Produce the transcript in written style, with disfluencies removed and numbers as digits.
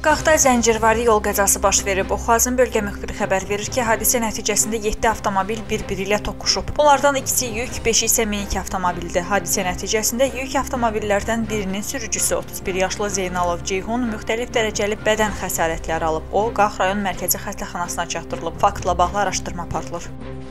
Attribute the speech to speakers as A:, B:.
A: Qaxda zəncirvari yol qəzası baş verib. Oxazın bölgə müxbiri xəbər verir ki, hadisə nəticəsində 7 avtomobil bir-biri ilə toqquşub. Bunlardan ikisi yük, 5-i isə minik avtomobildir. Hadisə nəticəsində yük avtomobillərdən birinin sürücüsü 31 yaşlı Zeynalov Ceyhun müxtəlif dərəcəli bədən xəsarətləri alıb. O, Qax rayon mərkəzi xəstəxanasına çatdırılıb. Faktla bağlı araşdırma aparılır.